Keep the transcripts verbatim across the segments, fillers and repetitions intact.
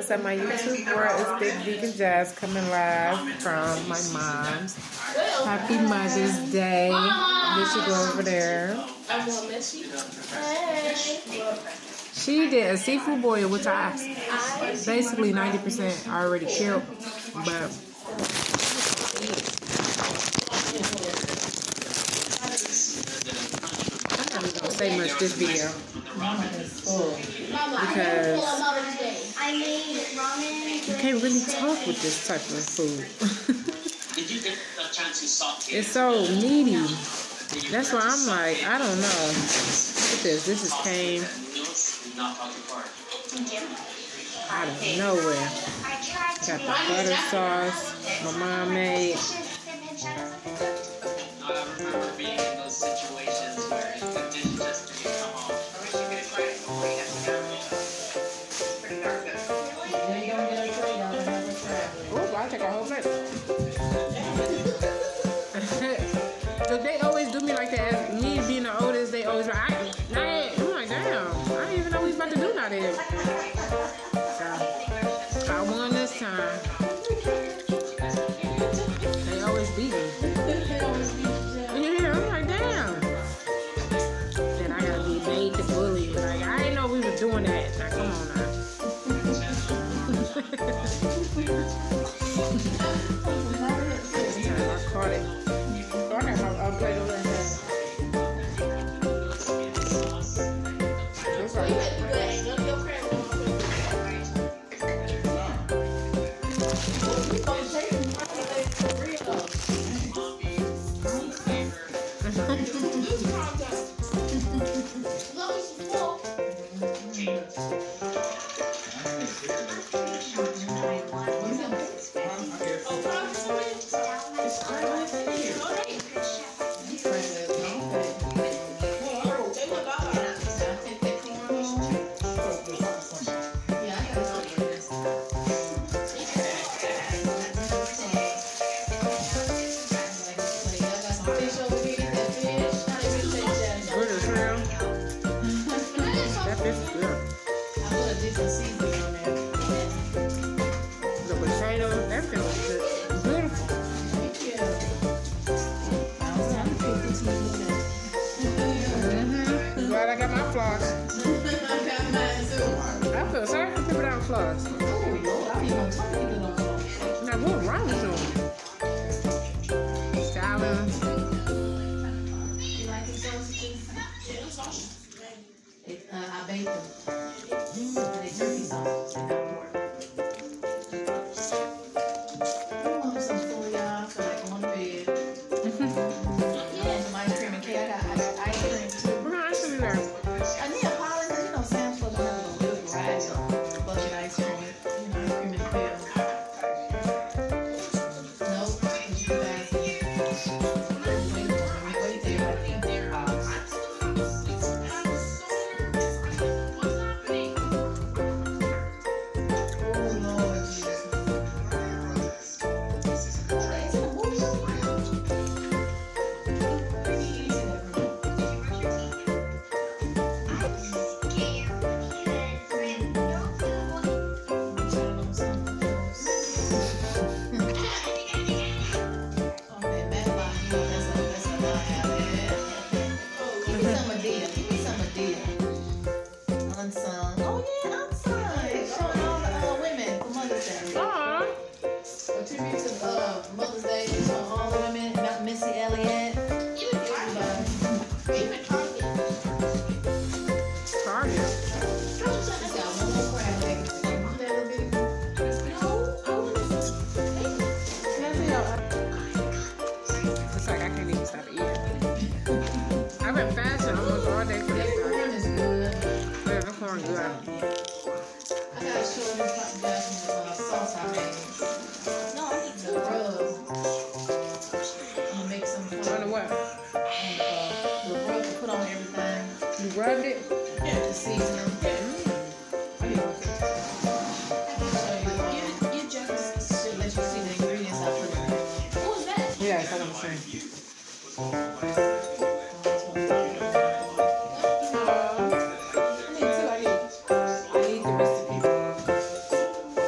What's up, my YouTube world? It's Big Vegan Jazz coming live from my mom's. Happy Mother's Day. There she go over there. She did a seafood boil, which I basically ninety percent already killed, but I'm not even gonna say much this video because you can't really talk with this type of food. It's so meaty. That's why I'm like, I don't know. Look at this. This is came out of nowhere. Got the butter sauce my mom made. Oh, I'll take a whole plate. They always do me like that. As me being the oldest, they always like, I, I, I'm like, damn, I didn't even know we was about to do nothing. So, I won this time. They always beat me. Yeah, I'm like, damn. Then I gotta be made to bully. Like, I didn't know we was doing that. Like, come on now. This time I caught it. I'll play the left hand. Looks like I got my floss. I got I feel sorry for people that don't floss. Oh, Lord, I even told people don't floss. Now, what's wrong with them? Styling. You like these sausages? Yeah, sausages. It, uh, I baked them. Mm. They turkey sausages. They got pork. I'm some food, y'all. So like on the bed. Yeah, some ice cream and cake. I got, I got ice cream too. I need a polish, you know, Sam's supposed to have a good variety of bucket ice cream, you know, ice cream and pill. Nope, because you guys wait there, I think they're out. Oh, Lord Jesus. I've been fasting almost all day today. The corn is good. Yeah, the corn good. I gotta show you something better from the uh, sauce I made. No, I need the rub. I'm gonna make some for you. On the what? And, uh, the rub to put on everything. You rubbed it? Yeah. The seasoning. Yeah. Mm. I need to show you. You, you just should let you see the ingredients I put in there. What was that? Yeah, that's what I'm saying. I need the recipe.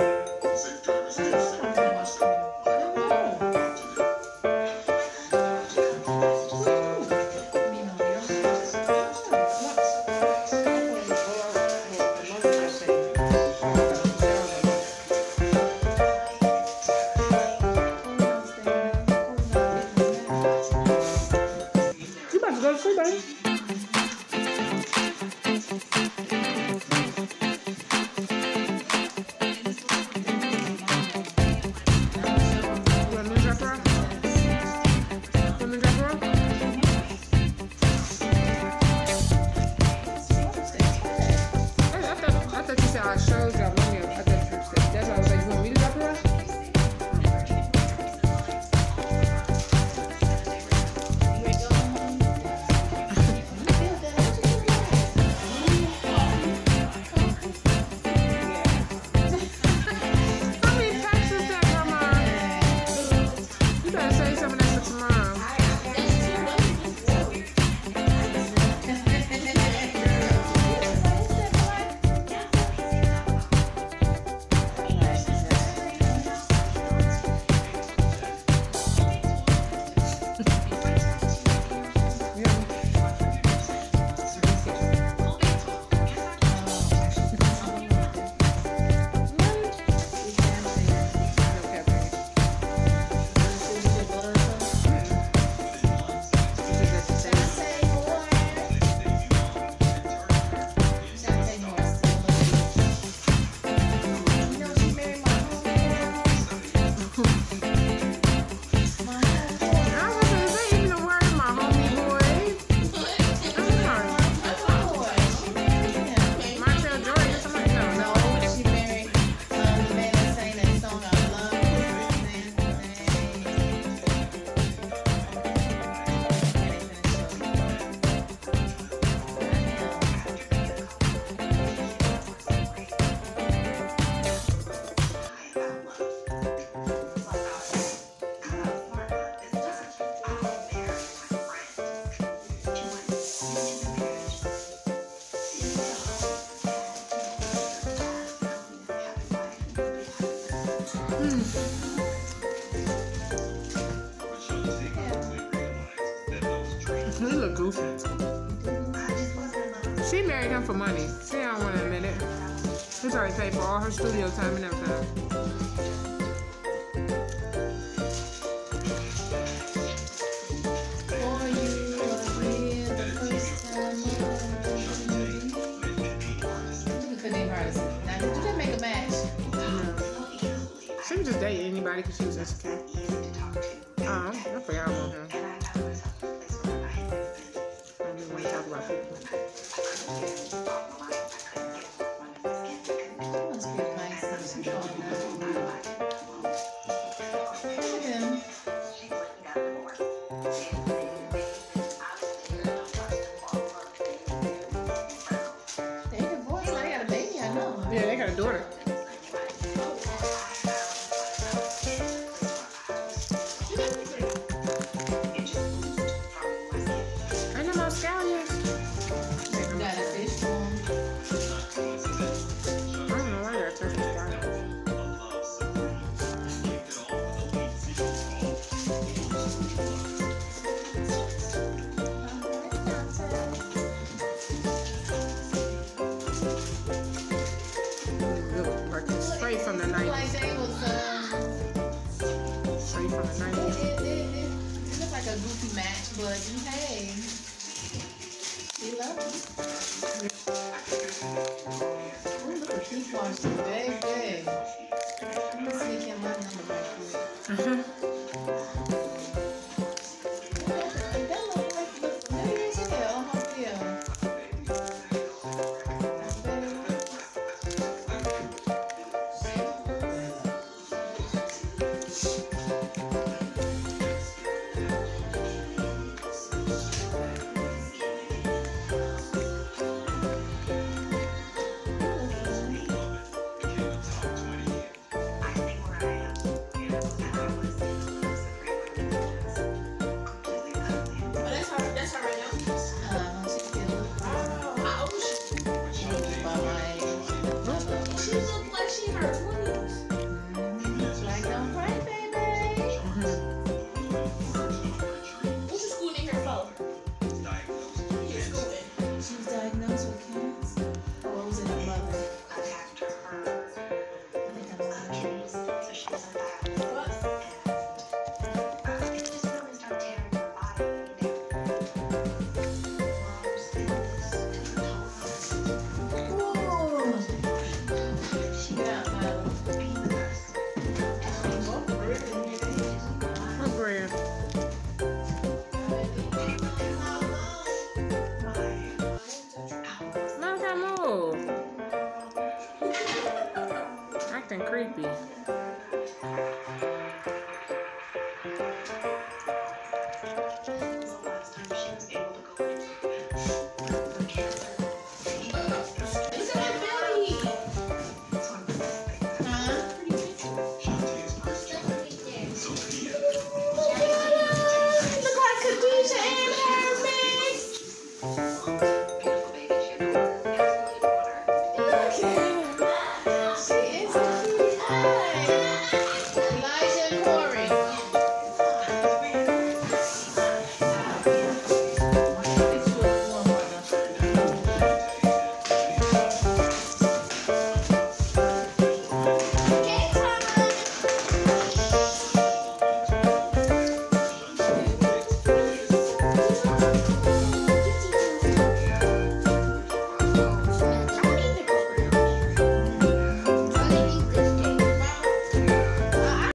He look goofy. She married him for money. She don't want to admit it. He's already paid for all her studio time and everything. She was just dating anybody because she was insecure. Oh, I forgot about him. I didn't want to talk about people. Yeah, they got a daughter. Ain't no more scallions. Got a fish bone. I don't know why you're touching scallions. Straight from the nineties. Like they was, um, Straight from the nineties. it, it, it, it looked like a goofy match, but hey, we love it. Oh, look at Keith Washington, baby. Let me sneak in my number right quick. Uh-huh. That look like, look familiar as hell, huh? Yeah. creepy.